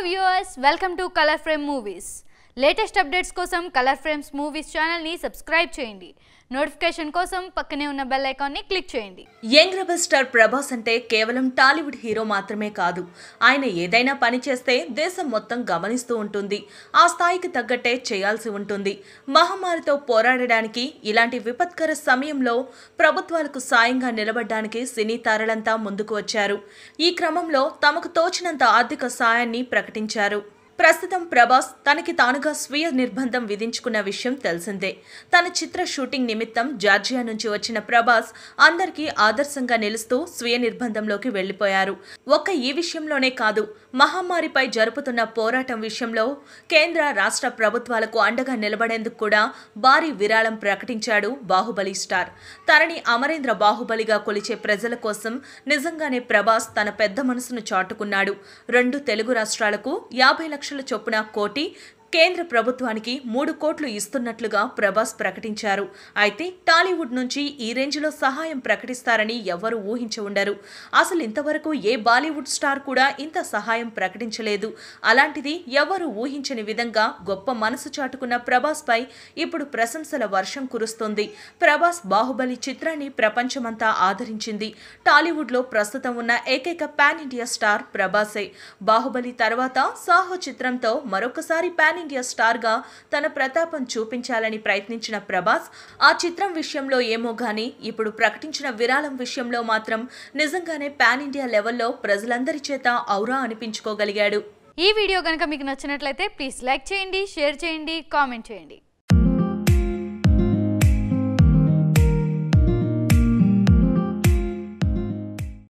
viewers, welcome to Color Frame Movies. Latest updates kosam Color Frames Movies channel ni subscribe cheyandi. Notification kosam pakkane unna bell icon ni click cheyandi. Young rebel star Prabhas అంటే కేవలం Tollywood hero మాత్రమే కాదు. ఆయన ఏదైనా పని చేస్తే దేశం మొత్తం గమనిస్తూ ఉంటుంది. ఆ స్థాయికి తగ్గట్టే చేయాల్సి ఉంటుంది. మహమ్మారితో పోరాడడానికి ఇలాంటి విపత్కర సమయంలో ప్రభుత్వాలకు సాయంగా నిలబడడానికి సినీ తారలంతా ముందుకు వచ్చారు. ఈ క్రమంలో తమకు తోచినంత ఆర్థిక సాయాన్ని ప్రకటించారు. ప్రస్తుతం ప్రభాస్ తనకి తానుగా స్వీయ నిర్బంధం విధించుకున్న విషయం తెలిసిందే. తన చిత్ర షూటింగ్ నిమిత్తం జార్జియా నుంచి వచ్చిన ప్రభాస్ అందరికీ ఆదర్శంగా నిలుస్తూ స్వీయ నిర్బంధంలోకి వెళ్లిపోయారు. ఒక్క ఈ విషయంలోనే కాదు, మహమ్మారిపై జరుపుతున్న పోరాటం విషయంలో కేంద్ర రాష్ట్ర ప్రభుత్వాలకు అండగా నిలబడేందుకు కూడా భారీ విరాళం ప్రకటించాడు బాహుబలి స్టార్. తనని అమరేంద్ర బాహుబలిగా కొలిచే ప్రజల కోసం నిజంగానే ప్రభాస్ తన పెద్ద మనసును చాటుకున్నాడు. 2 తెలుగు రాష్ట్రాలకు 50 లక్షల చొప్పున కోటి, కేంద్ర ప్రభుత్వానికి 3 కోట్లు ఇస్తున్నట్లుగా ప్రభాస్ ప్రకటించారు. అయితే టాలీవుడ్ నుంచి ఈ రేంజ్లో సహాయం ప్రకటిస్తారని ఎవ్వరూ ఊహించి ఉండరు. అసలు ఇంతవరకు ఏ బాలీవుడ్ స్టార్ కూడా ఇంత సహాయం ప్రకటించలేదు. అలాంటిది ఎవరూ ఊహించని విధంగా గొప్ప మనసు చాటుకున్న ప్రభాస్ పై ఇప్పుడు ప్రశంసల వర్షం కురుస్తోంది. ప్రభాస్ బాహుబలి చిత్రాన్ని ప్రపంచమంతా ఆదరించింది. టాలీవుడ్ లో ప్రస్తుతం ఉన్న ఏకైక పాన్ ఇండియా స్టార్ ప్రభాసే. బాహుబలి తర్వాత సాహో చిత్రంతో మరొకసారి పాన్ ఇండియా స్టార్ గా తన ప్రతాపం చూపించాలని ప్రయత్నించిన ప్రభాస్ ఆ చిత్రం విషయంలో ఏమో గానీ ఇప్పుడు ప్రకటించిన విరాళం విషయంలో మాత్రం నిజంగానే పాన్ ఇండియా లెవెల్లో ప్రజలందరి చేత ఔరా అనిపించుకోగలిగాడు. ఈ వీడియో గనుక మీకు నచ్చినట్లయితే ప్లీజ్ లైక్ చేయండి, షేర్ చేయండి, కామెంట్ చేయండి.